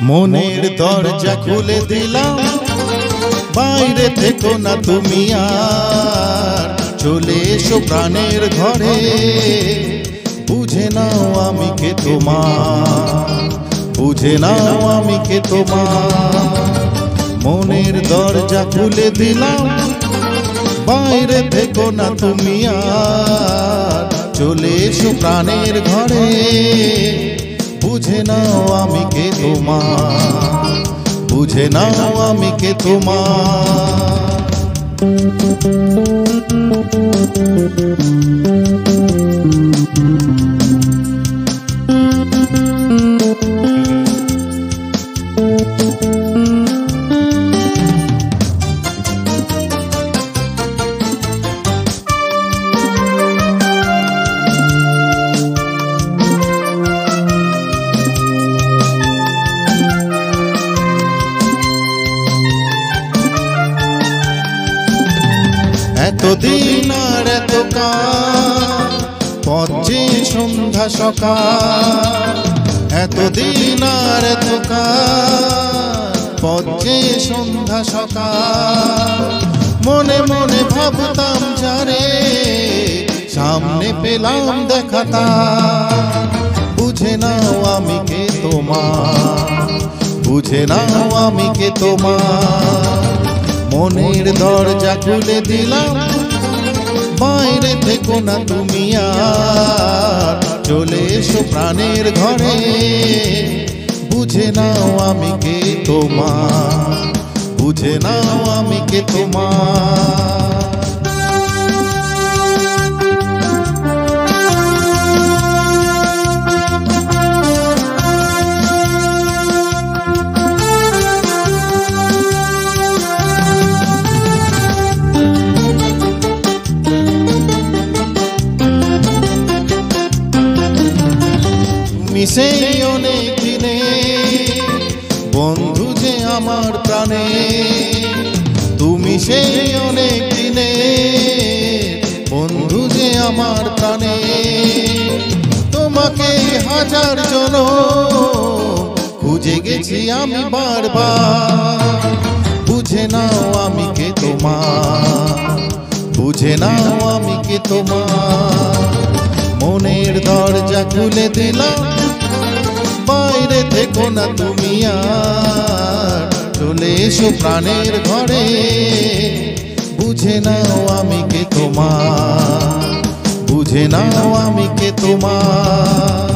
মনের দরজা খুলে দিলাম, বাইরে থেকো না তুমি আর, চলে এসো প্রাণের ঘরে, বুঝে নাও আমি কে তোমার, বুঝে নাও আমি কে তোমার। মনের দরজা খুলে দিলাম, বাইরে থেকো না তুমি আর, চলে এসো প্রাণের ঘরে, বুঝে নাও আমি কে তোমার, বুঝে নাও আমি কে তোমার। এতদিন আর এত কাল পথ যে সন্ধ্যা সকাল, এতদিন আর এত কাল পথ যে সন্ধ্যা সকাল, মনে মনে ভাবতাম যারে সামনে পেলাম দেখাতা, বুঝে নাও আমি কে তোমার, বুঝে নাও আমি কে তোমার। মনের দরজা খুলে দিলাম, বাইরে থেকো না তুমি আর, চলে এসো প্রাণের ঘরে, বুঝে নাও আমি কে তোমার, বুঝে নাও আমি কে তোমার। তুমি সেই অনেক দিনে বন্ধু যে আমার প্রাণে, তুমি সেই অনেক দিনে বন্ধু যে আমার প্রাণে, তোমাকে হাজার জন খুঁজে গেছি আমি বারবার, বুঝে নাও আমি কে তোমার, বুঝে নাও আমি কে তোমার। মনের দরজা খুলে দিলাম, বাইরে থেকো না তুমি আর, চলে এসো প্রাণের ঘরে, বুঝে নাও আমি কে তোমার, বুঝে নাও আমি কে তোমার।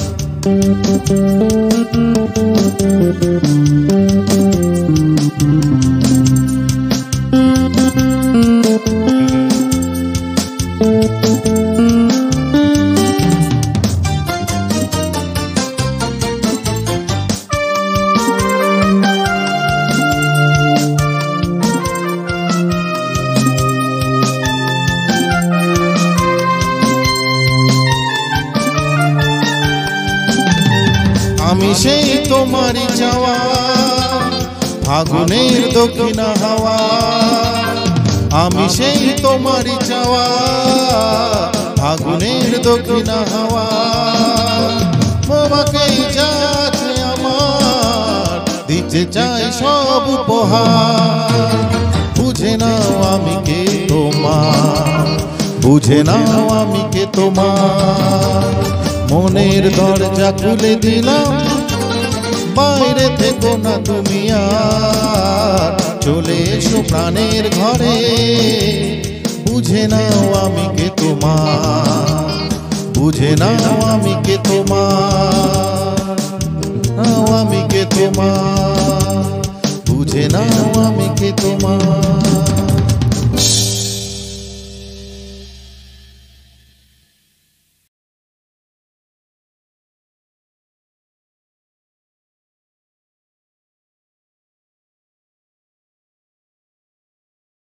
আমি সেই তোমারই চাওয়া, ফাগুনের দক্ষিণা হাওয়া, আমি সেই তোমারই চাওয়া, ফাগুনের দক্ষিণা হাওয়া, তোমাকে যা আছে আমার দিতে চাই সব উপহার, বুঝে নাও আমি কে তোমার, বুঝে নাও আমি কে তোমার। মনের দরজা খুলে দিলাম, বাইরে থেকো না তুমি আর, চলে এসো প্রাণের ঘরে, বুঝে নাও আমি কে তোমার, বুঝে নাও আমি কে তোমার, নাও আমি কে তোমার, বুঝে নাও আমি কে তোমার।